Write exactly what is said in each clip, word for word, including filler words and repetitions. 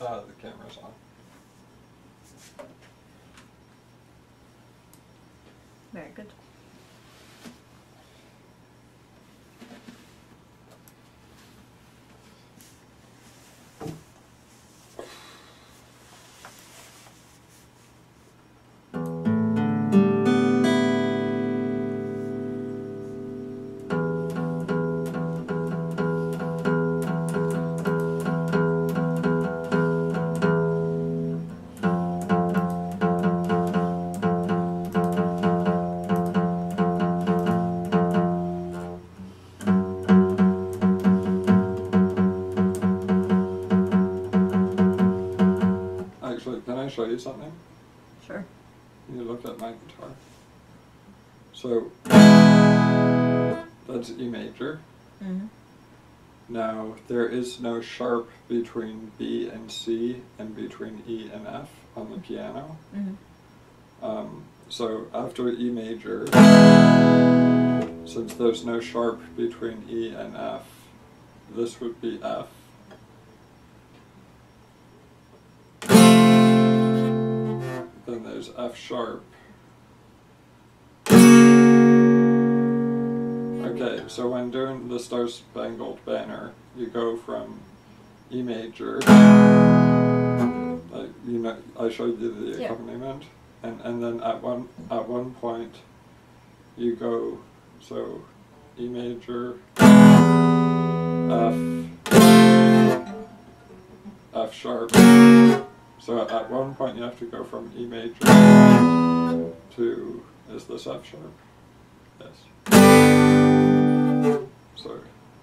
Uh, the camera's on. Very good. Actually, can I show you something? Sure. You look at my guitar. So, that's E major. Mm-hmm. Now, there is no sharp between B and C and between E and F on the piano. Mm-hmm. Um, so after E major, since there's no sharp between E and F, this would be F. Then there's F sharp. Okay, so when doing the Star Spangled Banner, you go from E major, uh, you know, I showed you the Yeah. accompaniment, and, and then at one, at one point, you go, so E major, F, F sharp. So at one point you have to go from E major to, is this F sharp? Yes. Sorry.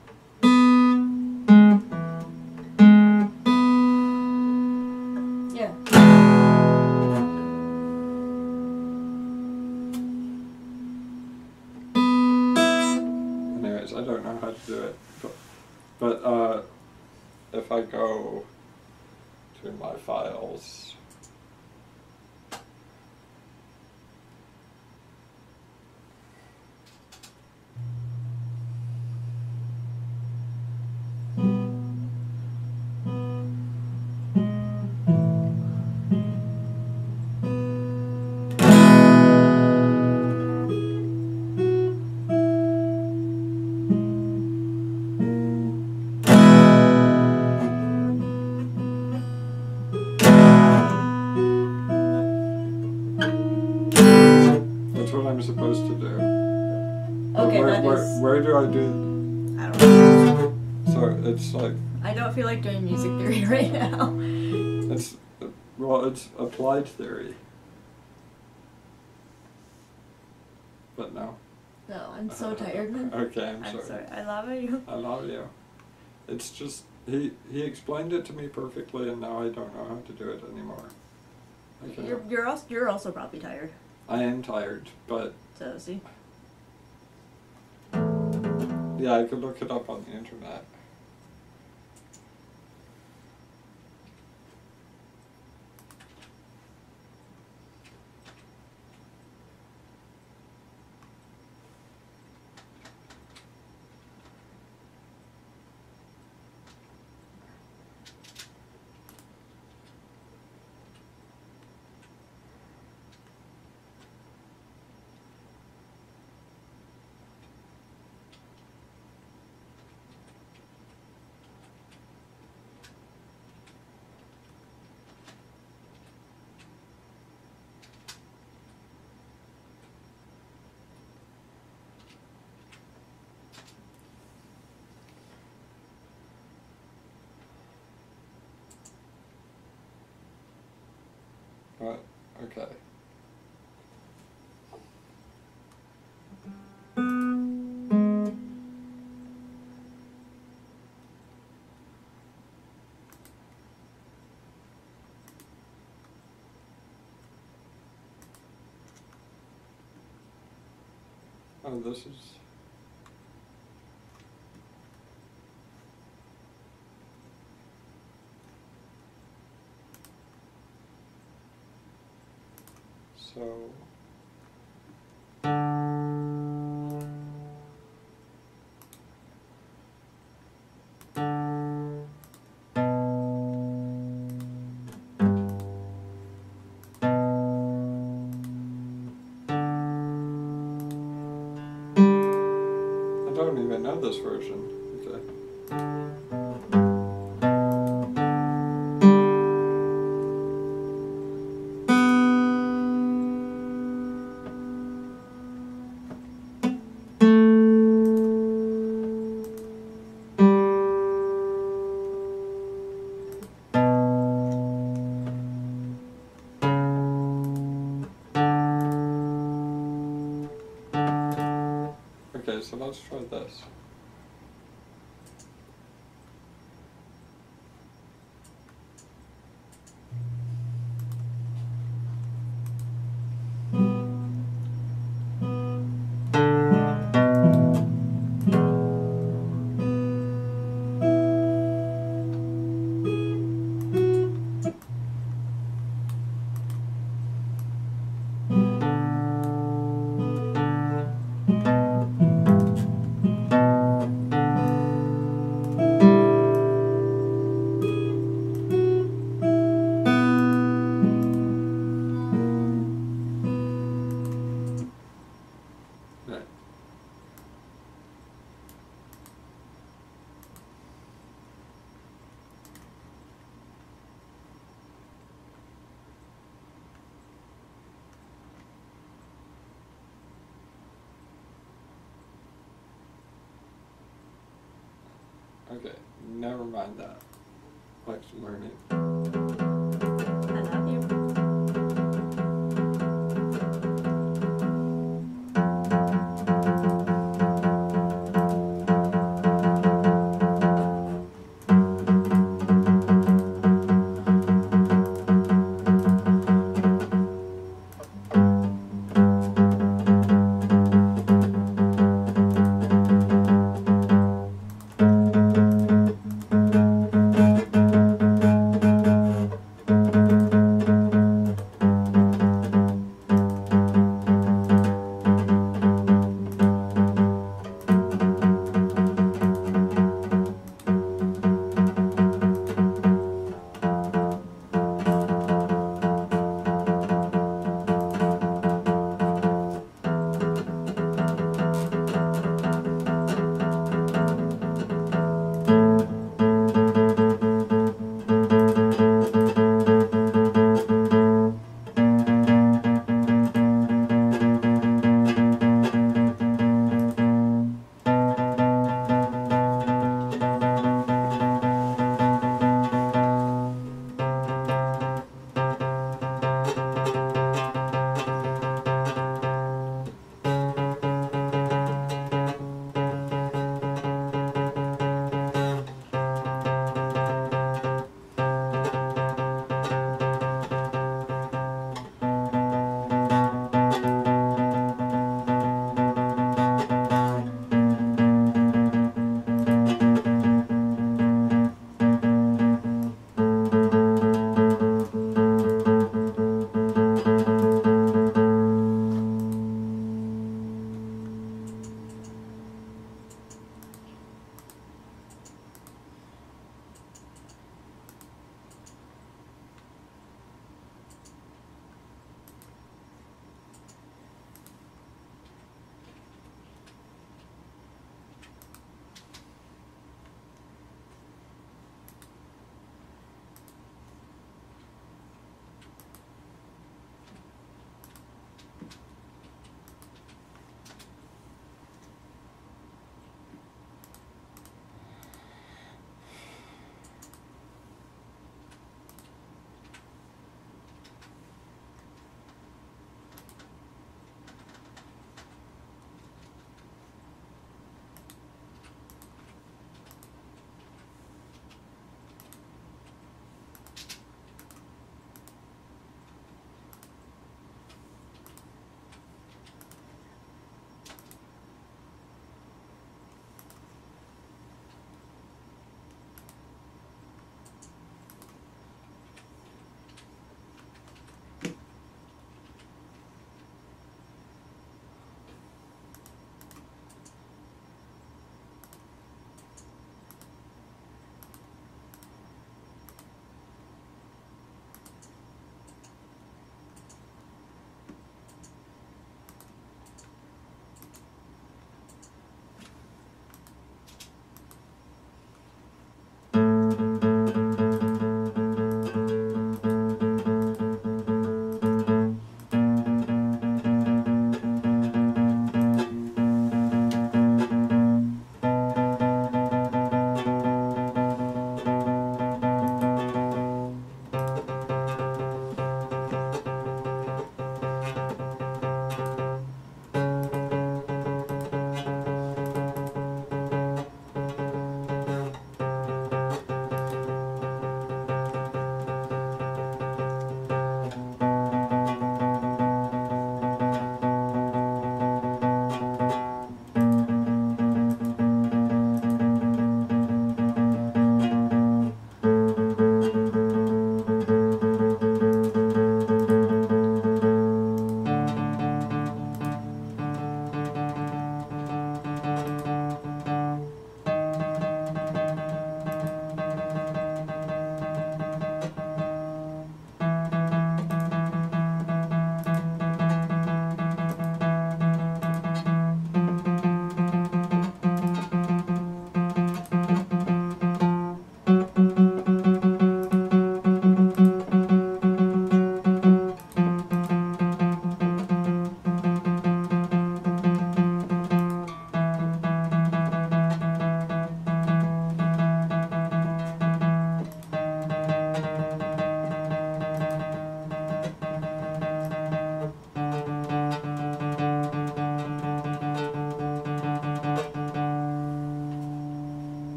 Yeah. Anyways, I don't know how to do it, but, but uh, if I go to my files, that's what I'm supposed to do. Okay, where, that where, is. where do I do? I don't know. So it's like, I don't feel like doing music theory right now. it's, well, it's applied theory. But no. No, I'm so tired. Okay, I'm, I'm sorry. sorry. I love you. I love you. It's just, he, he explained it to me perfectly, and now I don't know how to do it anymore. I can- You're you're also you're also probably tired. I am tired, but So see. yeah, I could look it up on the internet. But, okay. Oh, this is... So... don't even know this version. Okay. Okay, so let's try this. Right. Okay, never mind that. Like learning. I love you.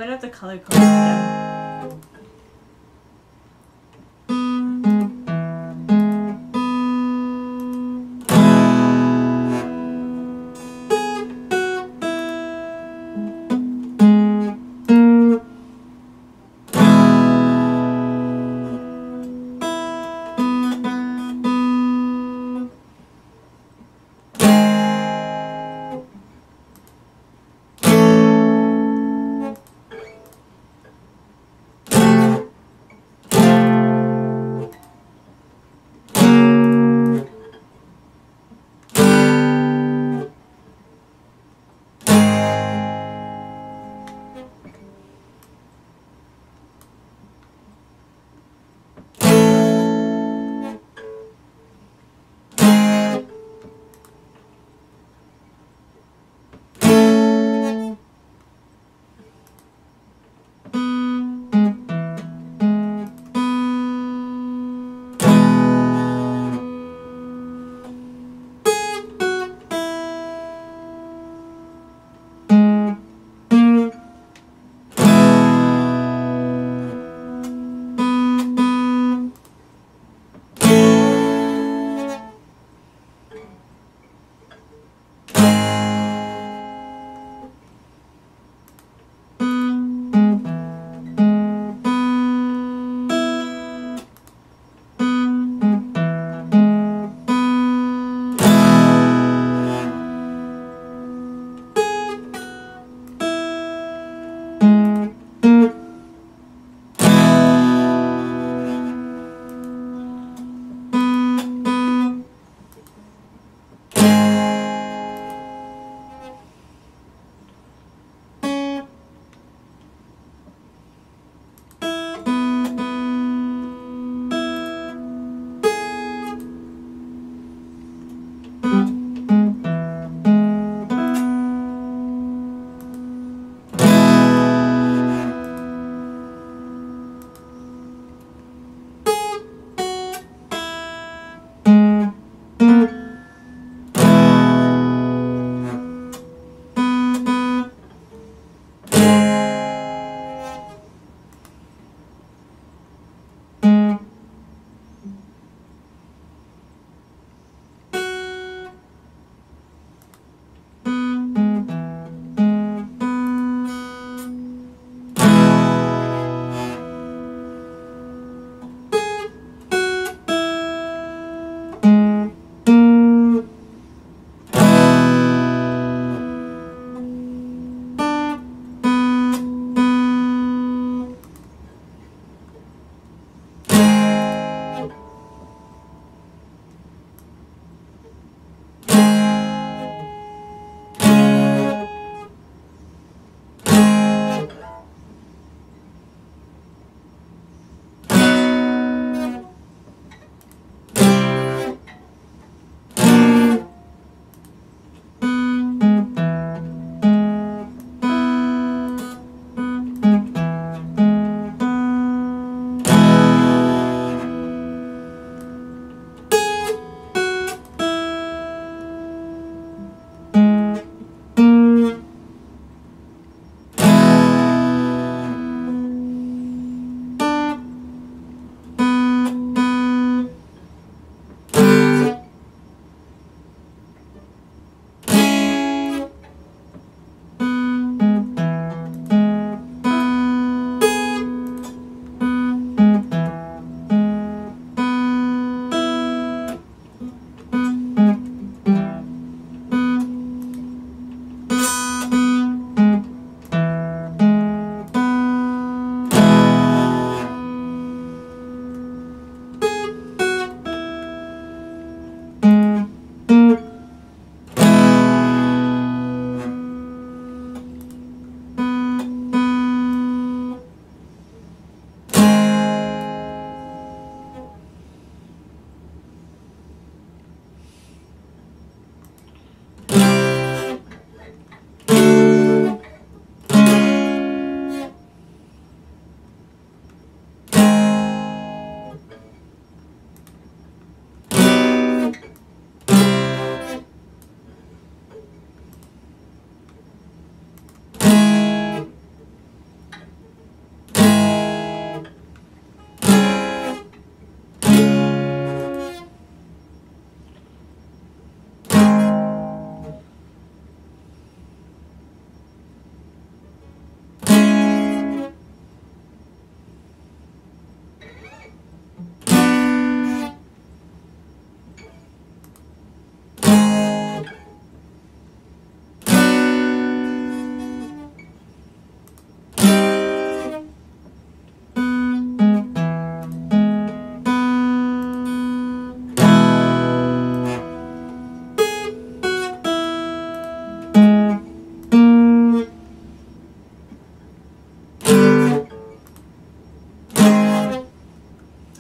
might have to color code it again.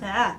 Ah.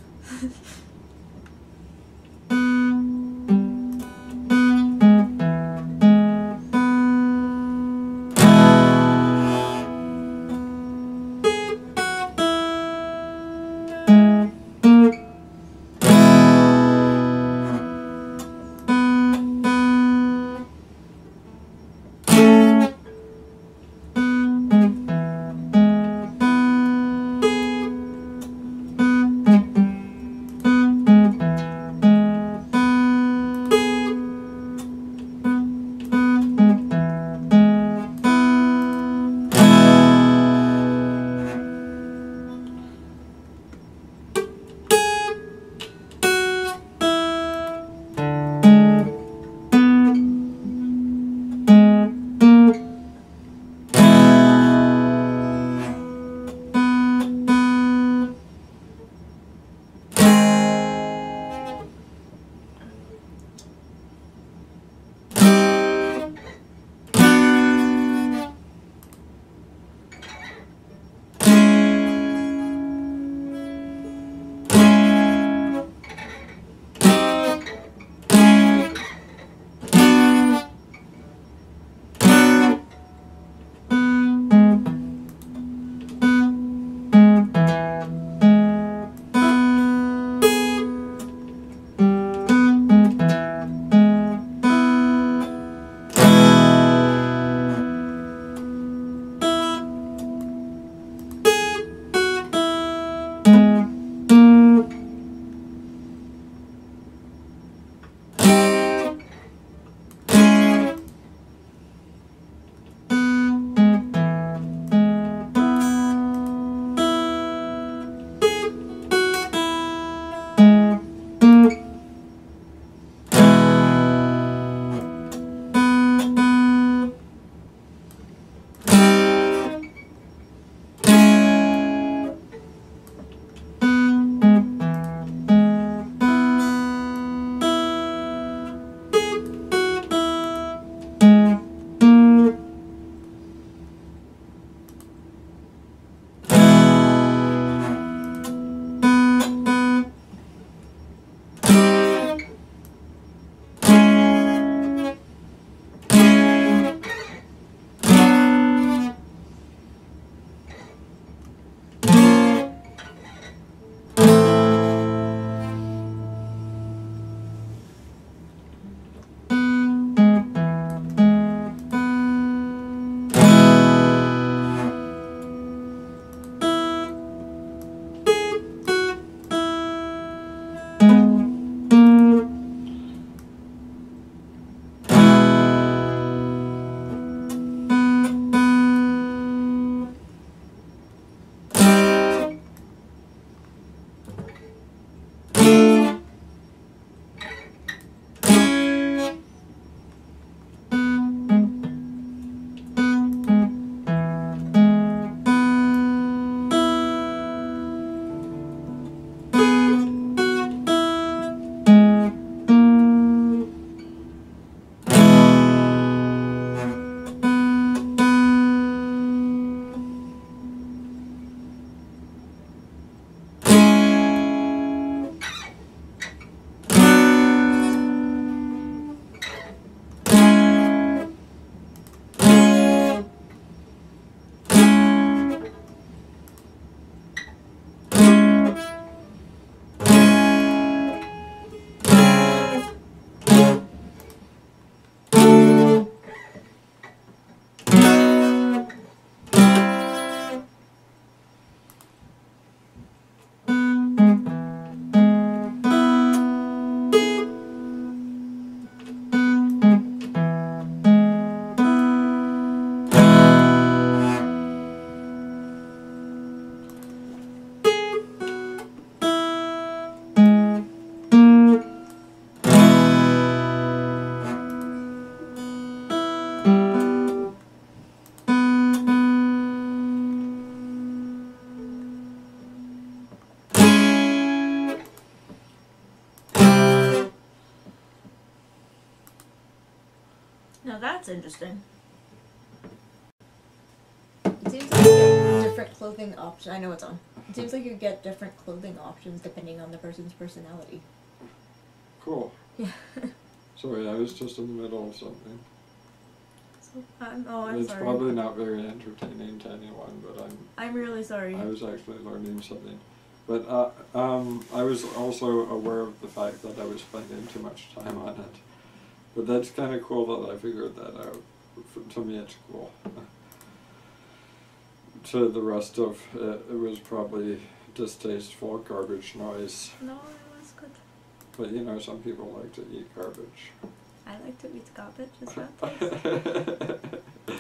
Now that's interesting. It seems like a different clothing option. I know it's on. It seems like you get different clothing options depending on the person's personality. Cool. Yeah. Sorry, I was just in the middle of something. So, I'm, oh, I'm it's sorry. probably not very entertaining to anyone, but I'm I'm really sorry. I was actually learning something. But uh, um, I was also aware of the fact that I was spending too much time on it. But that's kind of cool that I figured that out. To me, it's cool. To the rest of it, it was probably distasteful garbage noise. No, it was good. But you know, some people like to eat garbage. I like to eat garbage, is that taste?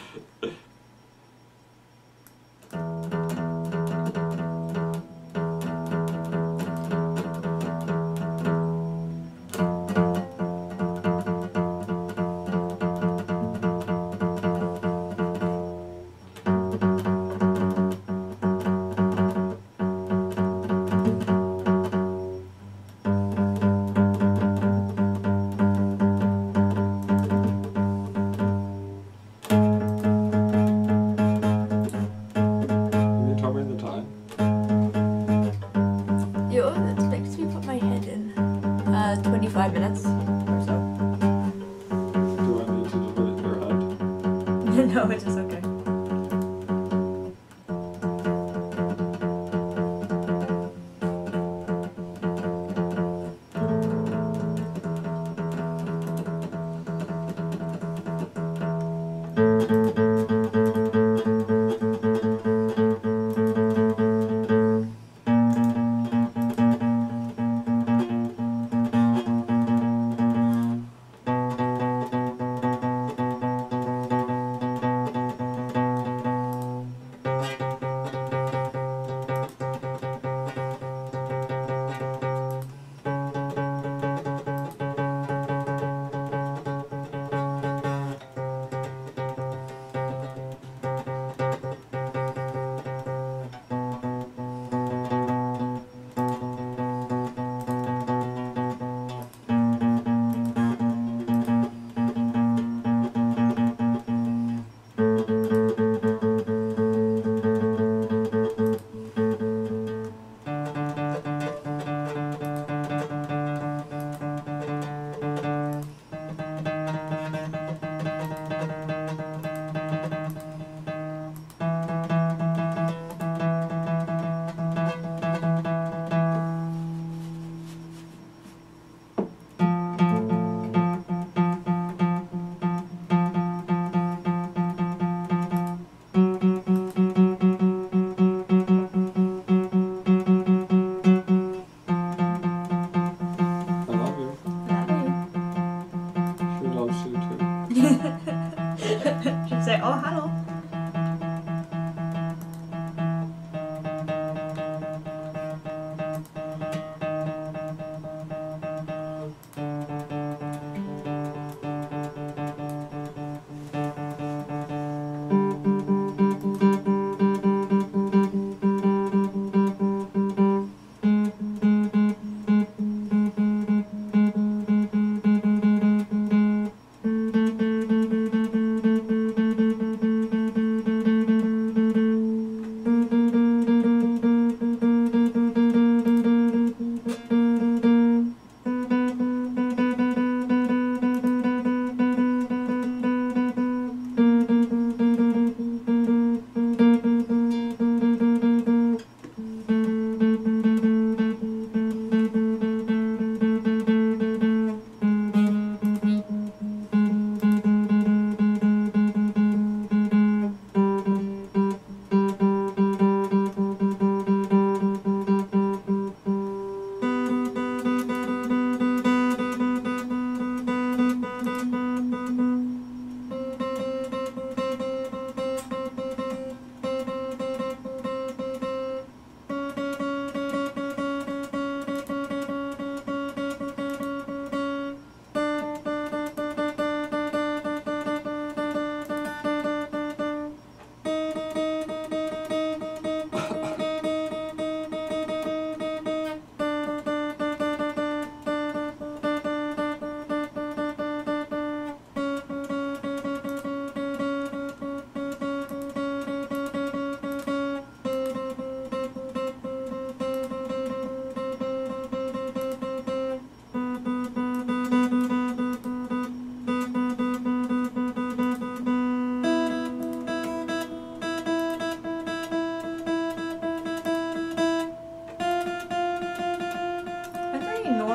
twenty-five minutes or so. Do I need to delete your head? No, it's just okay.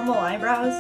normal eyebrows.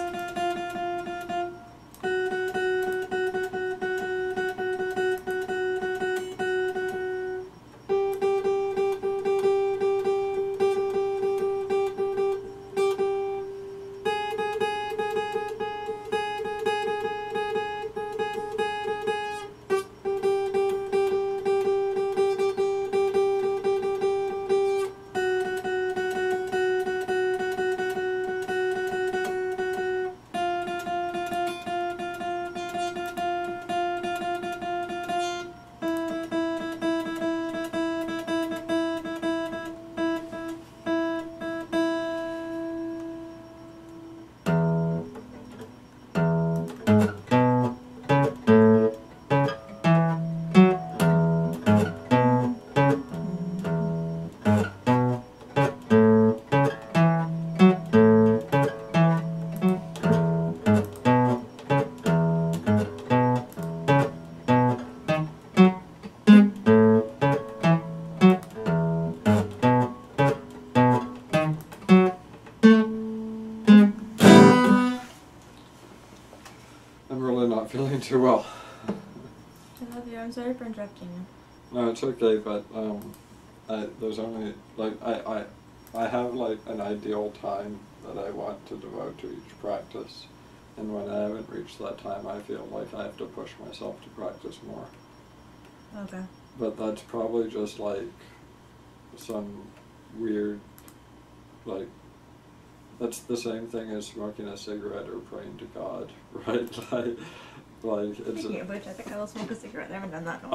Feeling too well. I love you. I'm sorry for interrupting you. No, it's okay, but um, I, there's only like I, I I have like an ideal time that I want to devote to each practice, and when I haven't reached that time, I feel like I have to push myself to practice more. Okay. But that's probably just like some weird, like, that's the same thing as smoking a cigarette or praying to God, right? Like, like it's. Speaking of which, I think I will smoke a cigarette. I haven't done that in a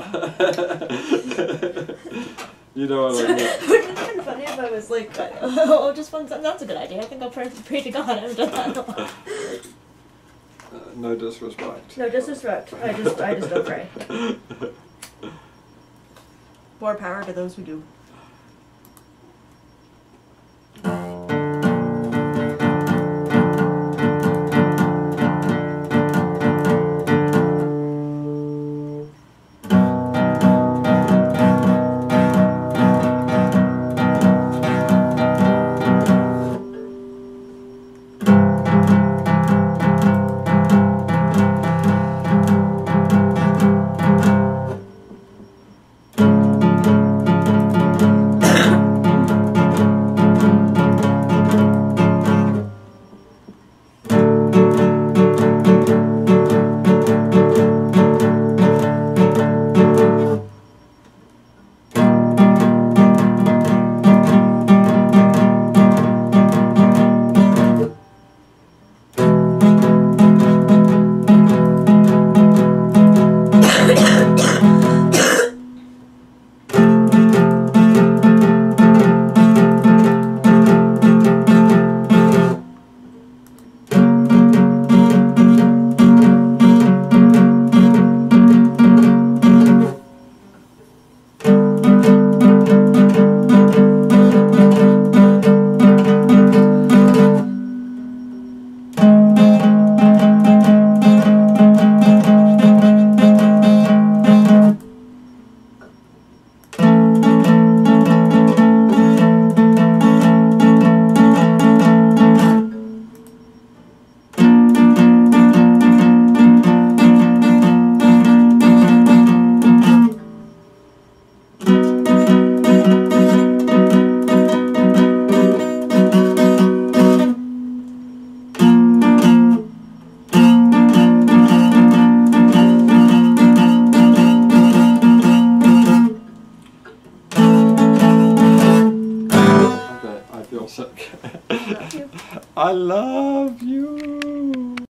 while. You know what I mean? Wouldn't it have been funny if I was like, oh, just one, that's a good idea. I think I'll pray, pray to God. I haven't done that in a while. Uh, no disrespect. No disrespect. I just, I just don't pray. More power to those who do. I love you.